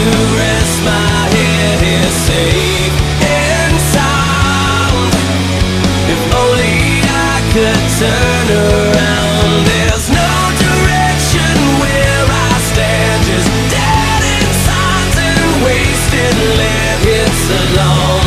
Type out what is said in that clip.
rest my head here safe and sound. If only I could turn around. There's no direction where I stand, just dead inside and wasted live. It's alone.